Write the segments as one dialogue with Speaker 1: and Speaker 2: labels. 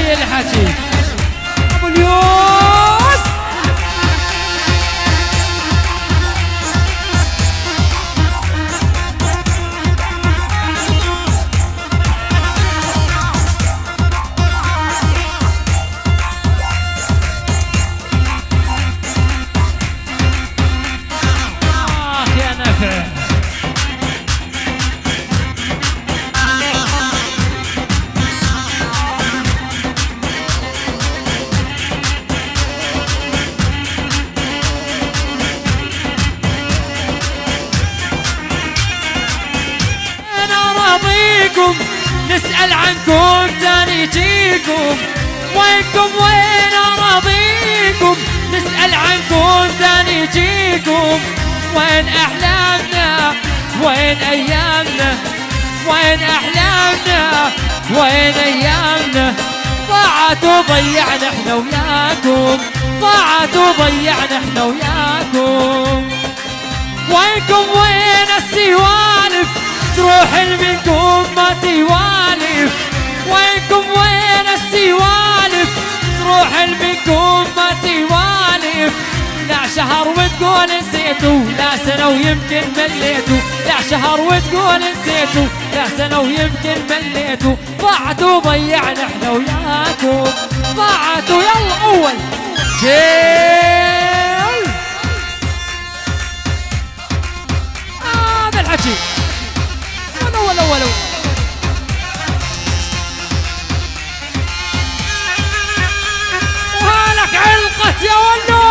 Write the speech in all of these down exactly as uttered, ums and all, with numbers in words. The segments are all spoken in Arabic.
Speaker 1: هذه الحكي ابو اليوس. اخ يا نفع نسأل عنكم تاني يجيكم وينكم وين أراضيكم. نسأل عنكم تاني يجيكم وين أحلامنا وين أيامنا وين أحلامنا وين أيامنا. ضاعت وضيعنا احنا وياكم ضاعت وضيعنا احنا وياكم. وينكم وين السوالف تروح منكم ما توالف. وينكم وين السوالف تروح منكم ما توالف. لا شهر وتقول نسيتوا لا سنة ويمكن مليتوا. لا شهر وتقول نسيتوا لا سنة ويمكن مليتوا. ضاعت وضيعنا احنا وياكم ضاعت. ويلا اول جيل هذا الحكي ولو ولو ولو وهالك علقت يا ولو.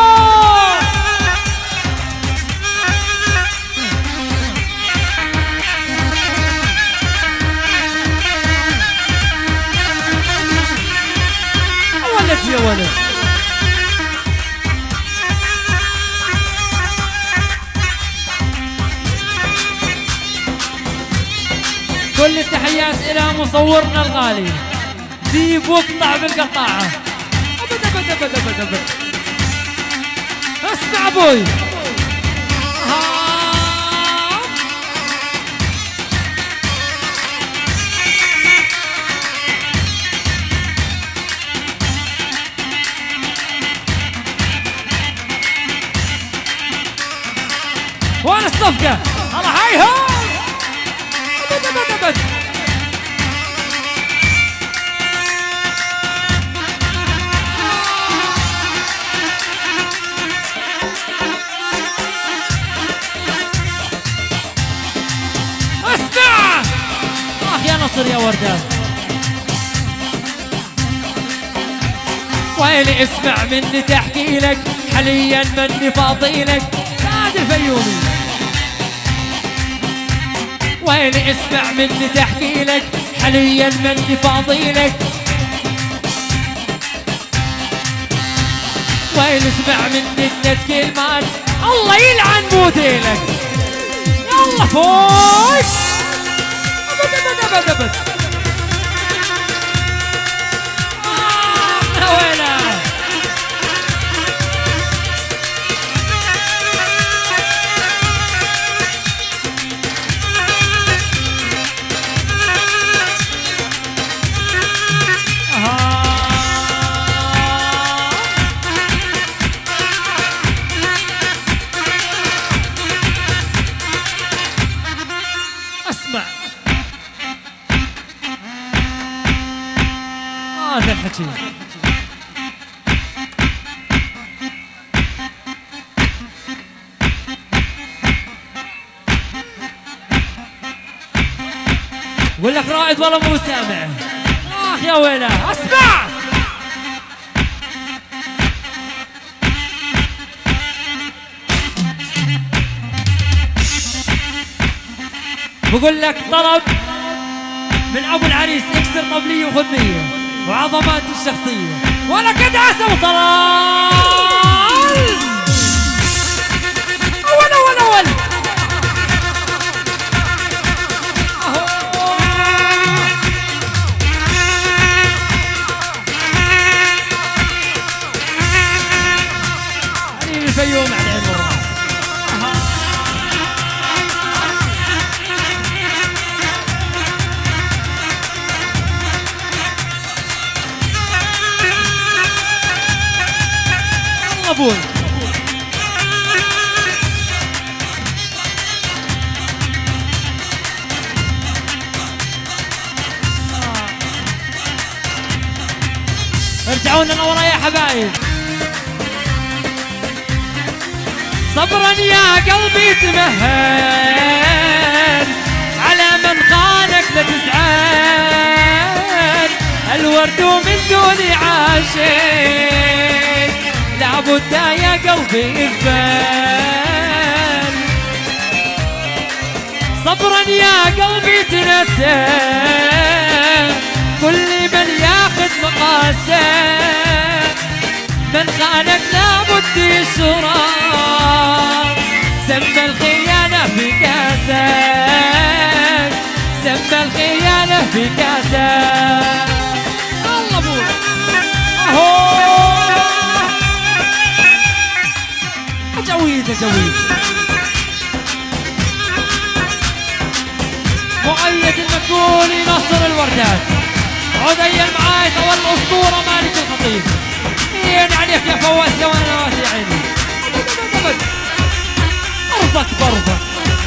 Speaker 1: ولد يا ولد كل التحيات إلى مصورنا الغالي ذيب واقطع بالقطاعة. أبد أبد أبد أبد أبد اسمع أبوي. وين الصفقة؟ الله هاي هو أبد أبد أبد. اسمع آخ يا نصر يا وردان. ويلي اسمع مني تحكي لك حاليا مني فاضيلك بعد الفيومي. ويلي اسمع مني تحكي لك حاليا مني فاضيلك. ويلي اسمع مني ثلاث كلمات الله يلعن موديلك. يلا فوق ابد ابد ابد ابد. آه ويلك هذا الحكي. بقول لك رائد والله مو سامع. اخ يا ويله اسمع. بقول لك طلب من ابو العريس اكسر طبليه وخذ مية وعظمات الشخصيه ولا قد عسى وطلال. اول اول اول علي الفيوم على عين الراس. يلا ابوي. ارجعوا لنا ورا يا حبايب. صبرا يا قلبي تمهل على من خانك لا تزعل. الورد من دون عاشق لابد يا قلبي يقبل. صبرا يا قلبي تنسى كل من ياخذ مقاسه. من خانك لابد يشرب سم الخيانة في كاسك. سم الخيانة في كاسك. الله ابوي اهو اجويد اجويد. مؤيد المكولي نصر الوردات. عدي المعايد والاسطورة مالك الخطيب. مين عليك يا فواز يا ونوات يا عيني. ارضك برضك.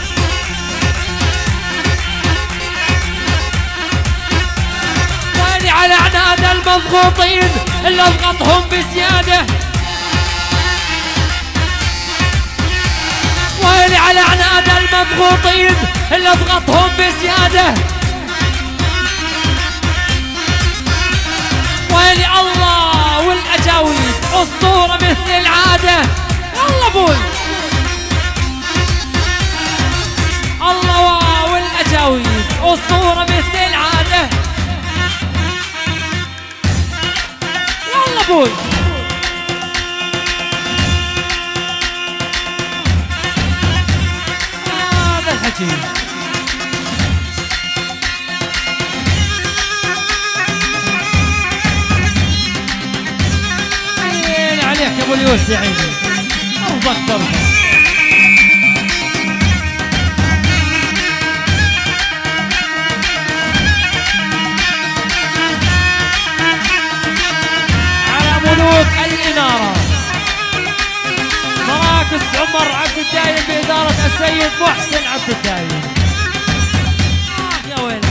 Speaker 1: ويلي على عناد المضغوطين اللي اضغطهم بزيادة. ويلي على عناد المضغوطين اللي اضغطهم بزيادة. ويلي الله والاجاويد اسطوره مثل العاده. يلا ابوي الله والاجاويد اسطوره مثل العاده. يلا ابوي هذا الحكي. عليك يا ابو اليوس يا عيني. ارضك ضربه. على ملوك الاناره مراكز عمر عبد الدايم باداره السيد محسن عبد الدايم. آه يا ويلي.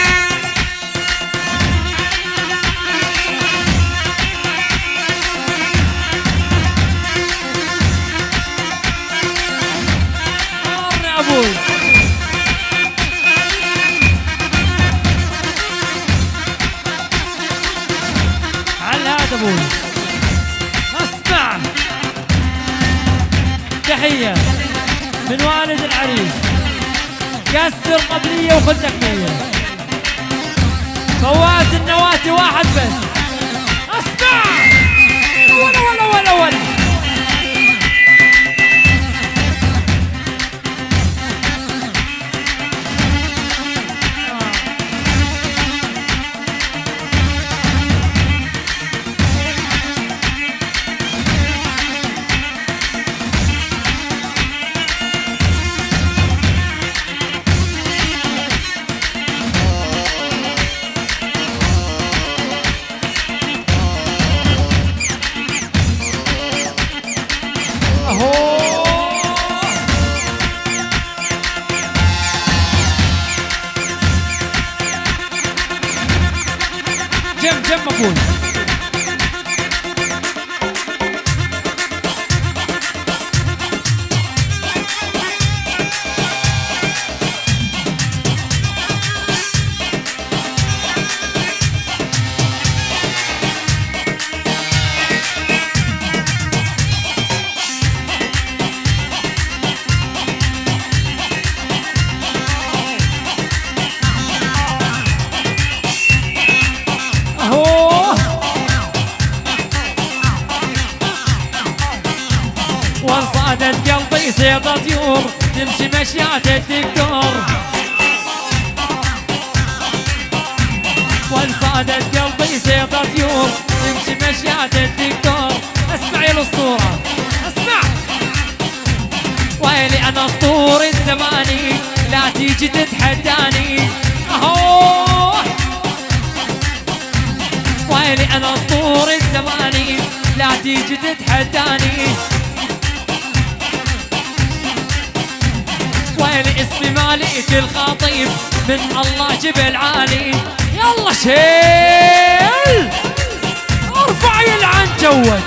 Speaker 1: على هذا ابوي اسمع. تحية من والد العريس. كسر قبلية وخذ لك مية. فواز النواتي واحد بس. اسمع ولا ولا ولا ولا. جم جم مقبول. وانصادت قلبي صيدة طيور تمشي مشيات الدكتور. وانصادت قلبي صيدة طيور تمشي مشيات الدكتور. اسمعي الاسطورة اسمع. ويلي انا اسطورة زماني لا تيجي تتحداني. اهو ويلي انا اسطورة زماني لا تيجي تتحداني، ويلي اسمي مالك الخطيب من الله جبل عالي. يلا شيل ارفع يلعن جوك.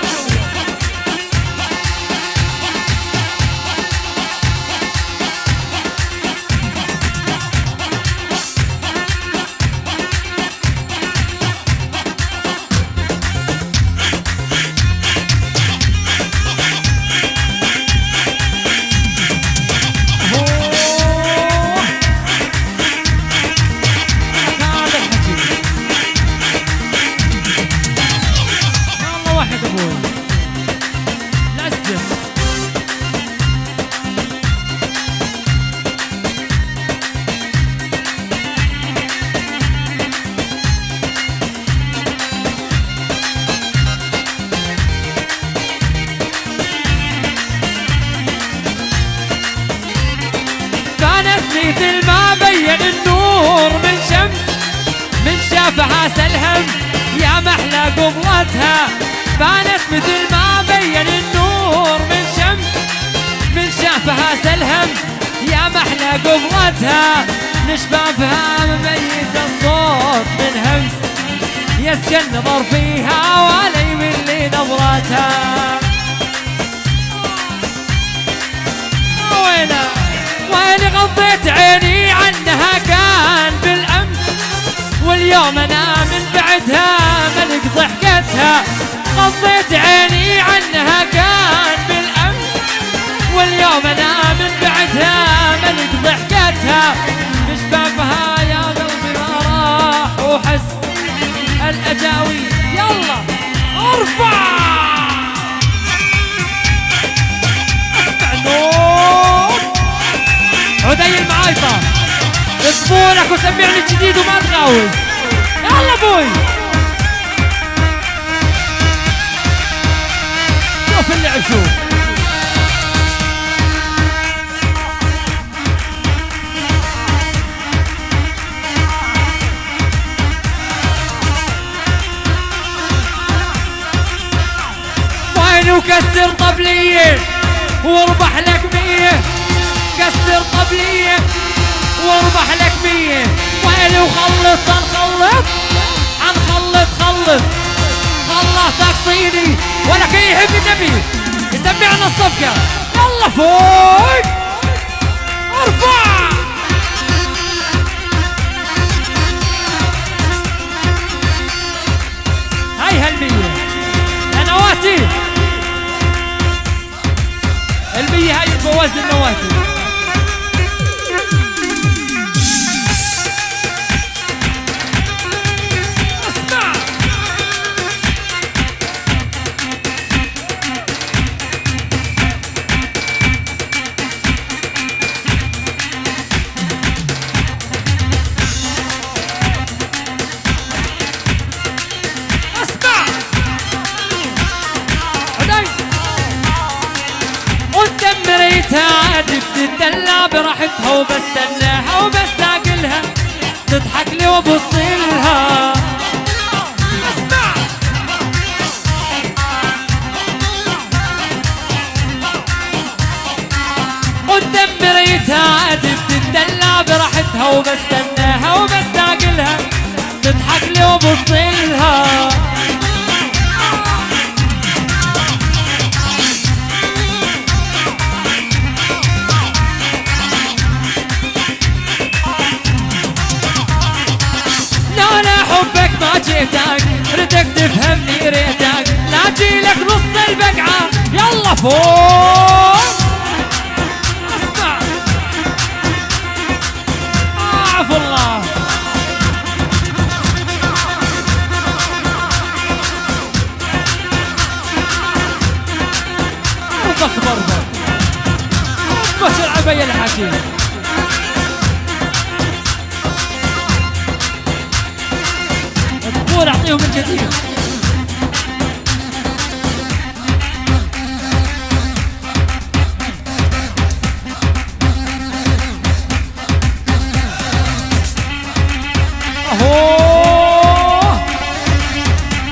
Speaker 2: مثل ما بين النور من شمس من شافها سلهم يا محلى قبلتها. بانت مثل ما بين النور من شمس من شافها سلهم يا محلى قبلتها. لشبابها مميز الصوت من همس يسكن نظر فيها ولا يمل نظرتها. وينه ويني غضيت عيني عنها كان بالأمس واليوم أنا من بعدها ملك ضحكتها. غضيت عيني عنها كان بالأمس واليوم أنا من بعدها ملك ضحكتها. بشبابها يا قلبي ما راح وحس الأجاوي. يلا ارفع اسمع نور عدي المعايطة اصبولك وسمعني الجديد وما تغاوز. يلا ابوي شوف اللعب شوف. وين وكسر طبلية واربح لك مية. كسر طبلية واربح لك مية. ويلي وخلط نخلط حنخلط خلط خلطك صيني ولا كي يحب النبي يسمعنا الصفقة. يلا فوق ارفع هاي هالمية يا نواتي. المية هاي بوزن النواتي. تدلع براحتها وبستناها وبستعجلها تضحك لي وابص لها. اسمع قدام مرايتها عادي بتدلع براحتها وبستناها وبستعجلها تضحك لي وابص لها. حبك ما جيتك ردك تفهمني ريتك لا جيلك نص البقعة. يلا فوق اسمع عفو الله. ربك برضك بشر عبي الحكيم. اعطيهم الجديد. اهو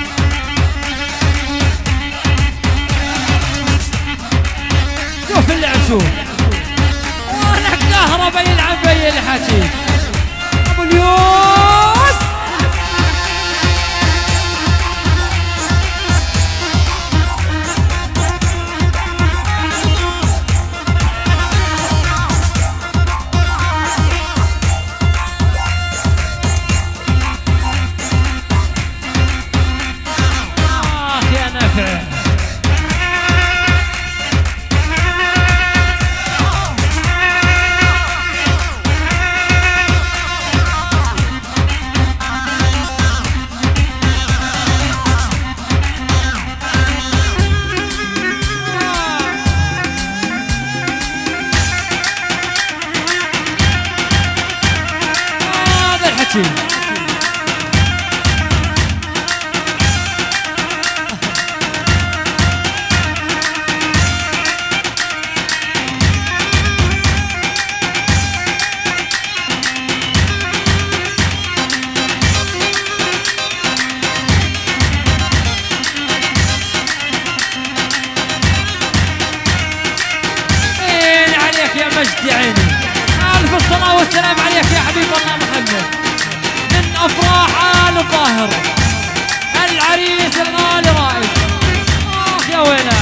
Speaker 2: العريس الغالي رائد. اخ يا ويلك.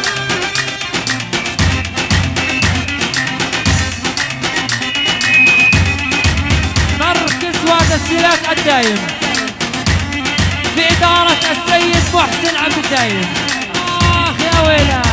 Speaker 2: مركز وتسجيلات الدايم بإدارة السيد محسن عبد الدايم. اخ يا ويلك.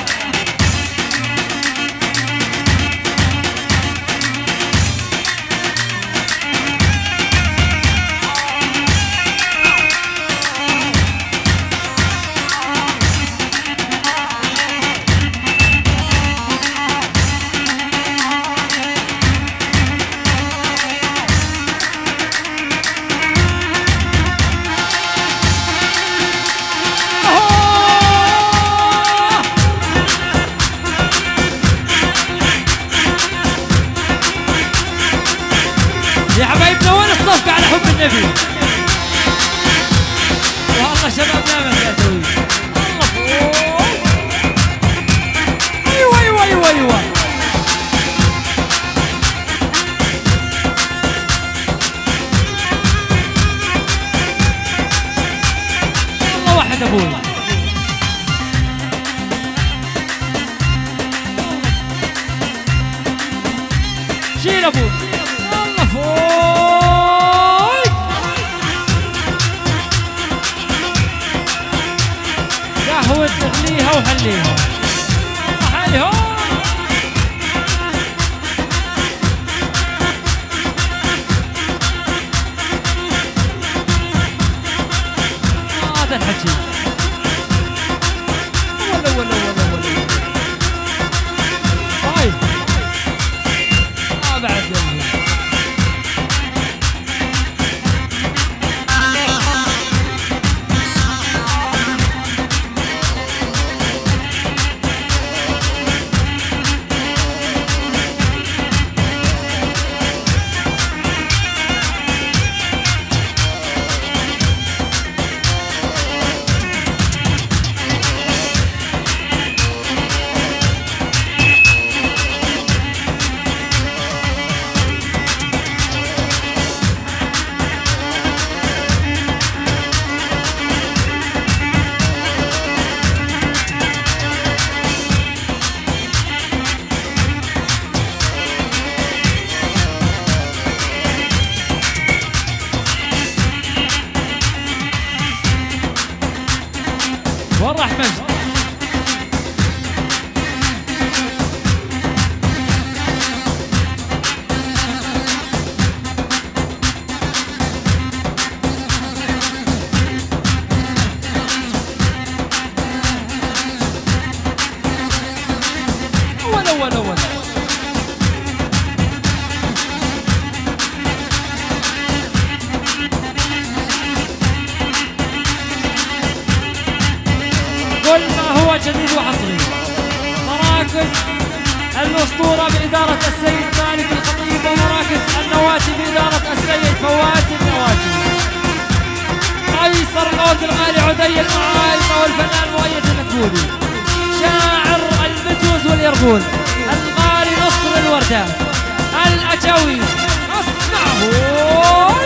Speaker 2: يا حبايبنا وين الصفقة على حب النبي؟ والله شبابنا ما ساتوي. الله فوق. ايوه ايوه ايوه ايوه. الله واحد ابوي. شيل ابوي. الله فوق. قهوة تغليها وحليها. الله حليها. هذا الحكي. ولا ولا ولا ولا. هاي. ما بعد يلي. وين راح مجد؟ ولا ولا ولا. كل ما هو جديد وحصري. مراكز الأسطورة بإدارة السيد مالك الخطيب، ومراكز النواتي بإدارة السيد فواز النواتي. قيصر الأرض الغالي عدي المعايقة والفنان مؤيد المكبولي. شاعر المجوز واليربول الغالي نصر الوردات الأجاوي. اسمعوا.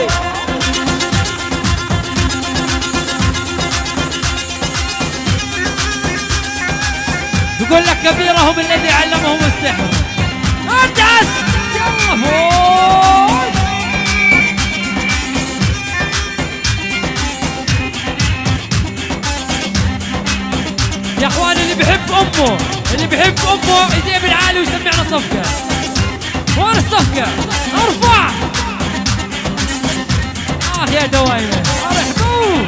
Speaker 2: يقول لك كبيرهم الذي علمهم السحر. ادعس. يلا فوق. يا اخوان اللي بيحب امه اللي بيحب امه يجيب بالعالي ويسمعنا صفقه. وين الصفقه؟ ارفع. اه يا دوايمه ارحبوا.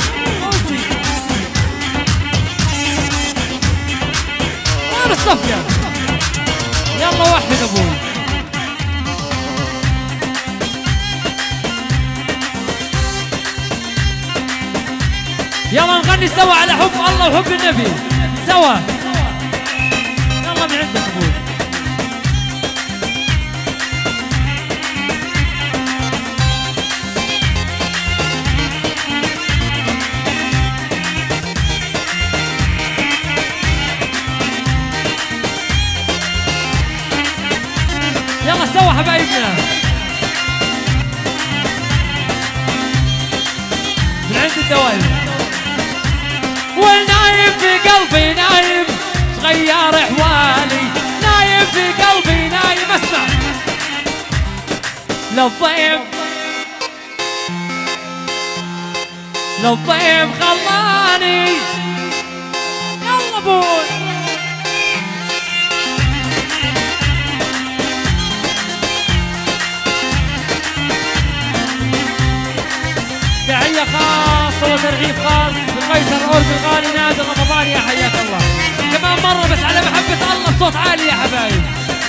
Speaker 2: وين الصفقه؟ يلا وحد ابوي. يلا نغني سوا على حب الله وحب النبي سوا. يلا من عندك ابوي. يلا سوا حبايبنا من عند الدوائر. والنايم في قلبي نايم تغير احوالي، نايم في قلبي نايم. اسمع للضيم للضيم خلاني يلا بوي. تحية خاصة وترغيب خاص بالقيصر أورد الغالي نادر رمضان، يا حياك الله. كمان مرة بس على محبة الله الصوت عالي يا حبايب.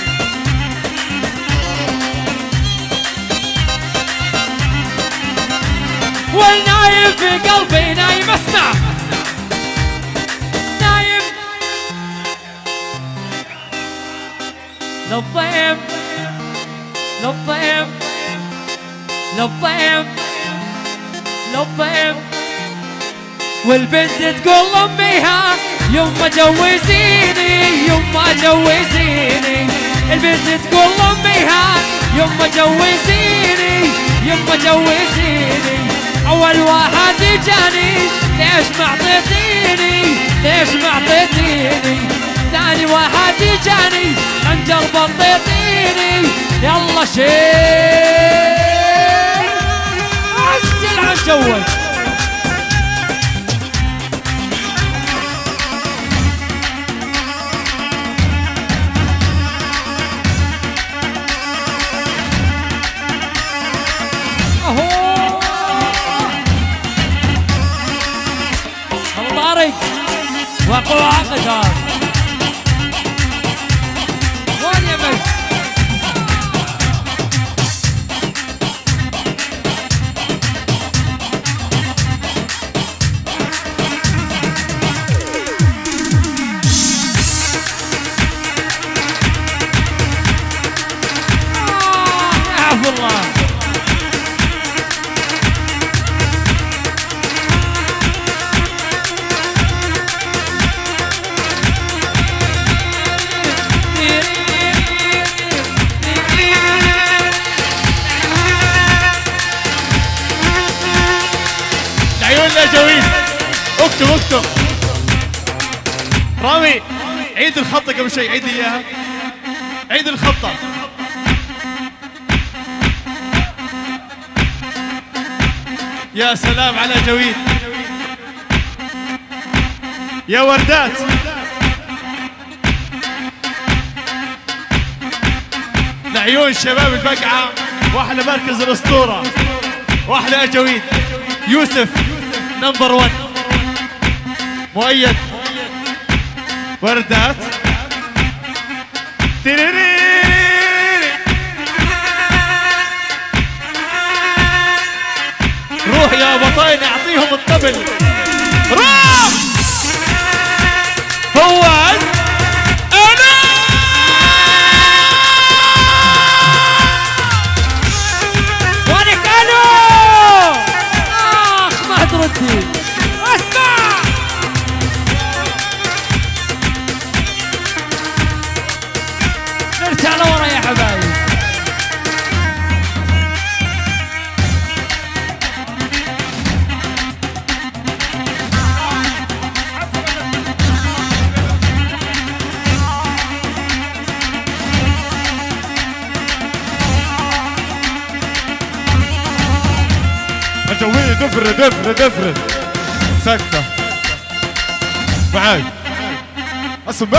Speaker 2: والنايم في قلبي نايم. اسمع نايم للضيم للضيم للضيم للضيم. والبنت تقول لاميها يما جوزيني يما جوزيني. البنت تقول لاميها يما جوزيني يما جوزيني. اول واحد جاني ليش ما اعطيتيني ليش ما اعطيتيني. ثاني واحد جاني خنجر بطيتيني. يلا شيل عسل عن جوك. وقوع قشار وين يا مجد. آه عفو الله.
Speaker 3: يا جويد اكتب اكتب. رامي عيد الخطة قبل شيء، عيد اياها، عيد الخطة. يا سلام على جويد يا وردات. لعيون شباب البقعة واحلى مركز الاسطورة واحلى جويد يوسف نمبر ون. مؤيد وردات. روح يا بطاين اعطيهم الطبل. روح فواز انا
Speaker 2: وينك الو. اخ ما تردي. اسمع نرجع لورا يا حبايب.
Speaker 3: جويد افرد افرد افرد سكتة معاي. اسمع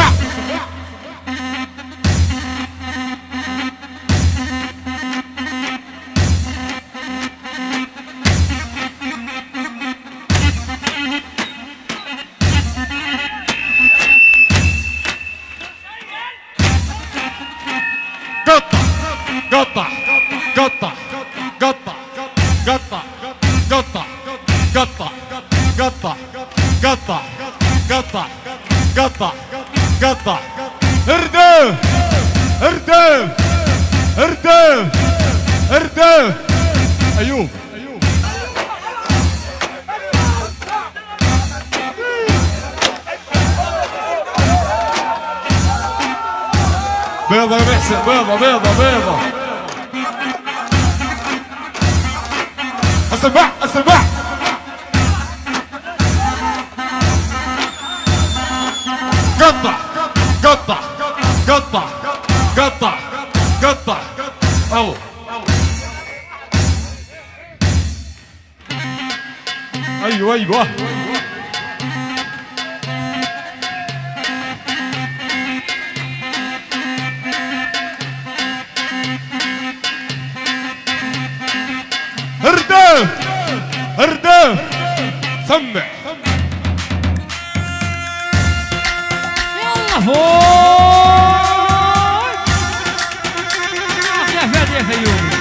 Speaker 3: قطع قطع قطع قطع قطع قطع قطع قطع قطع قطع قطع قطع. اردف اردف اردف اردف. ايوب بيضة يا محسن، بيضة بيضة بيضة. اسمع اسمع قطع قطع قطع قطع قطع او ايوه ايوه هرده هرده سمع
Speaker 1: يلا فوق اخ يا فادي يا فيومي.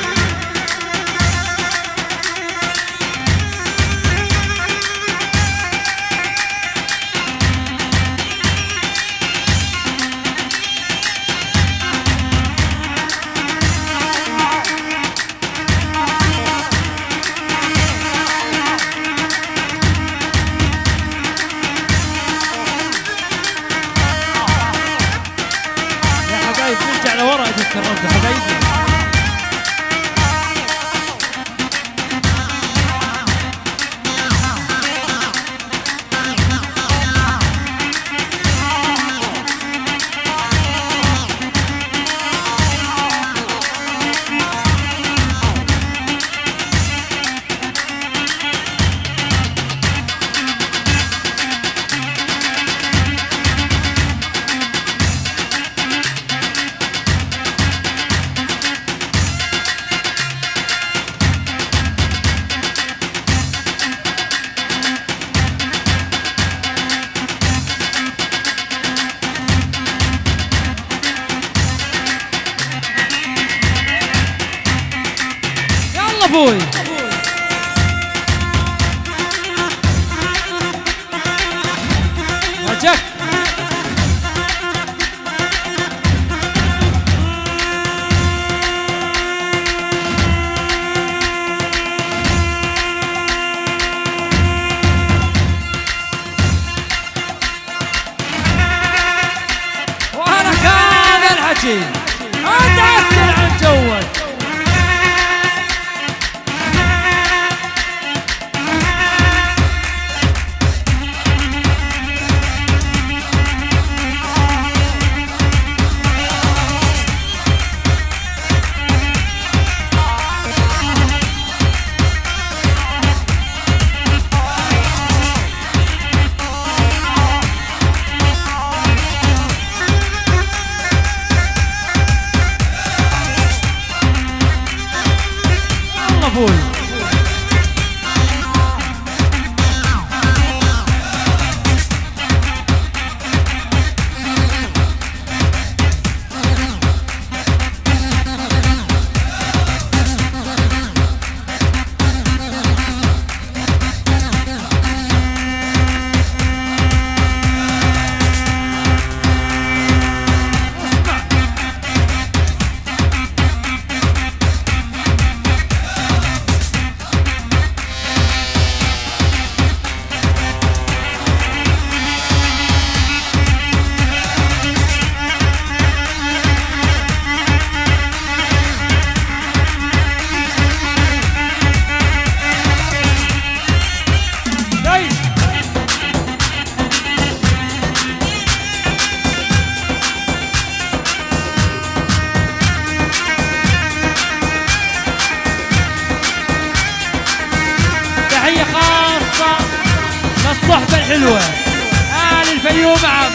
Speaker 1: نرجع لورا اذا تكرمتوا حبايبي. ابوي وجهك وانا هذا الحكي انت عسل عن جوك. ابوي تحية خاصة للصحبة الحلوة آل الفيوم عم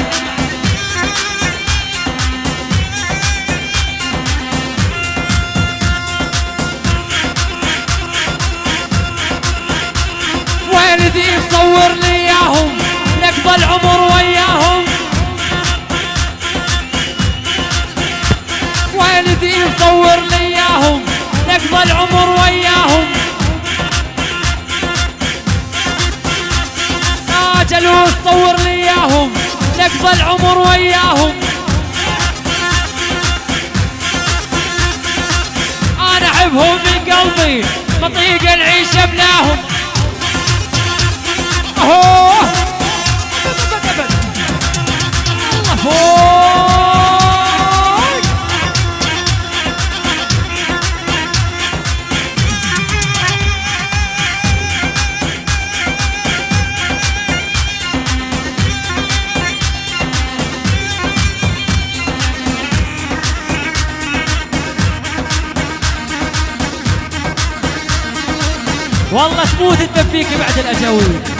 Speaker 1: والدي مصور لي اياهم نقضى العمر وياهم. والدي مصور لي اياهم نقضى العمر وياهم. جلوس صور لي اياهم نقضى العمر وياهم. انا احبهم من قلبي بطيق العيشه بلاهم. اهو الله فوق والله تموت الدبيكة بعد الأجاويل.